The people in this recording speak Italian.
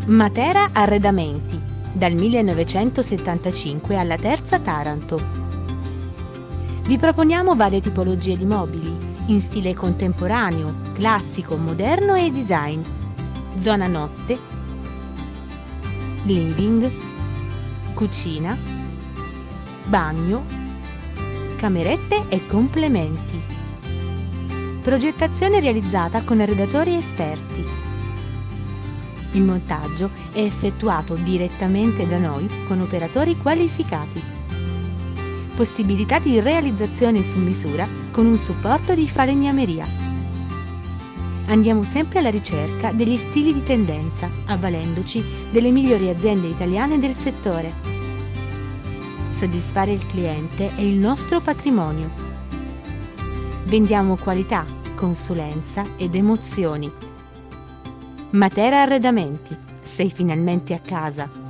Matera Arredamenti, dal 1975 alla Terza Taranto. Vi proponiamo varie tipologie di mobili, in stile contemporaneo, classico, moderno e design. Zona notte, living, cucina, bagno, camerette e complementi. Progettazione realizzata con arredatori esperti. Il montaggio è effettuato direttamente da noi con operatori qualificati. Possibilità di realizzazione su misura con un supporto di falegnameria. Andiamo sempre alla ricerca degli stili di tendenza, avvalendoci delle migliori aziende italiane del settore. Soddisfare il cliente è il nostro patrimonio. Vendiamo qualità, consulenza ed emozioni. Matera Arredamenti, sei finalmente a casa.